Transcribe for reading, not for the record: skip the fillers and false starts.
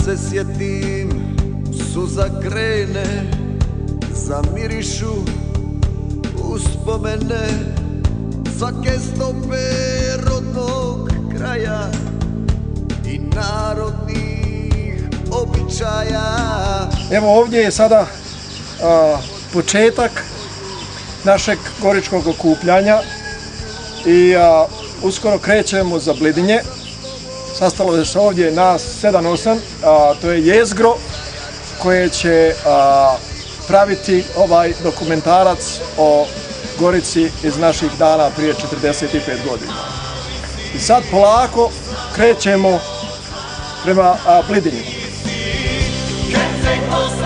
se sjetim, suza krene, zamirišu uspomene svake stope rodnog kraja i narodnih običaja. Evo ovdje je sada početak našeg goričkog okupljanja i uskoro krećemo za Blidinje. Sastalo je se ovdje nas 7-8, to je jezgro koje će praviti ovaj dokumentarac o Gorici iz naših dana prije 45 godina. I sad polako krećemo prema Blidinju.